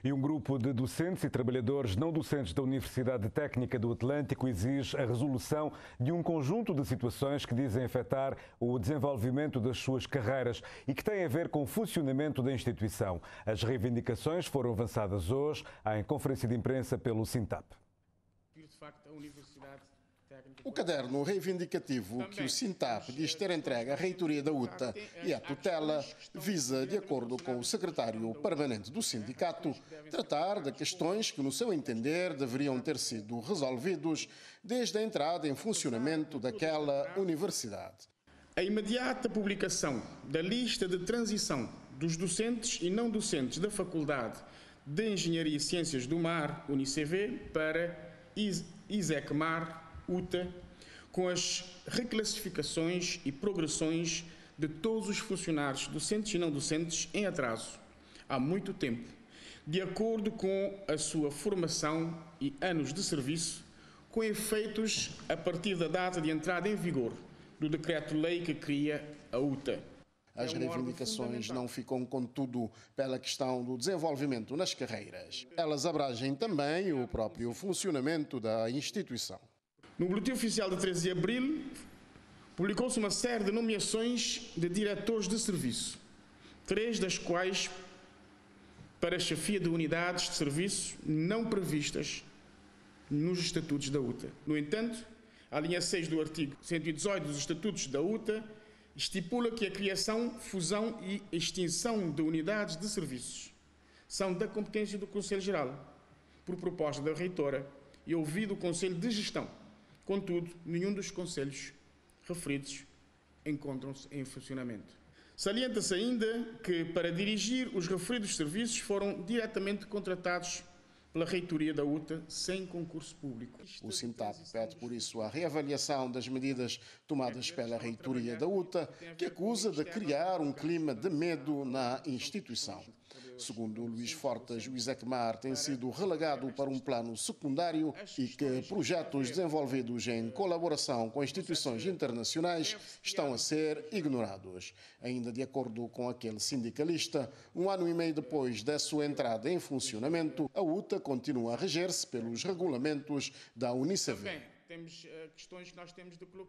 E um grupo de docentes e trabalhadores não docentes da Universidade Técnica do Atlântico exige a resolução de um conjunto de situações que dizem afetar o desenvolvimento das suas carreiras e que têm a ver com o funcionamento da instituição. As reivindicações foram avançadas hoje em conferência de imprensa pelo Sintap. O caderno reivindicativo que o Sintap diz ter entregue à reitoria da UTA e à tutela visa, de acordo com o secretário permanente do sindicato, tratar de questões que, no seu entender, deveriam ter sido resolvidos desde a entrada em funcionamento daquela universidade. A imediata publicação da lista de transição dos docentes e não docentes da Faculdade de Engenharia e Ciências do Mar, UNICV, para ISECMAR, UTA, com as reclassificações e progressões de todos os funcionários docentes e não docentes em atraso há muito tempo, de acordo com a sua formação e anos de serviço, com efeitos a partir da data de entrada em vigor do decreto-lei que cria a UTA. As reivindicações não ficam, contudo, pela questão do desenvolvimento nas carreiras. Elas abrangem também o próprio funcionamento da instituição. No Boletim Oficial de 13 de abril, publicou-se uma série de nomeações de diretores de serviço, 3 das quais para a chefia de unidades de serviço não previstas nos estatutos da UTA. No entanto, a linha 6 do artigo 118 dos estatutos da UTA estipula que a criação, fusão e extinção de unidades de serviços são da competência do Conselho Geral, por proposta da reitora e ouvido o Conselho de Gestão. Contudo, nenhum dos conselhos referidos encontram-se em funcionamento. Salienta-se ainda que, para dirigir os referidos serviços, foram diretamente contratados pela reitoria da UTA sem concurso público. O Sintap pede, por isso, a reavaliação das medidas tomadas pela reitoria da UTA, que acusa de criar um clima de medo na instituição. Segundo Luís Fortes, o ISECMAR tem sido relegado para um plano secundário e que projetos desenvolvidos em colaboração com instituições internacionais estão a ser ignorados. Ainda de acordo com aquele sindicalista, 1 ano e meio depois da sua entrada em funcionamento, a UTA continua a reger-se pelos regulamentos da UNICV. Temos questões que nós temos de colocar.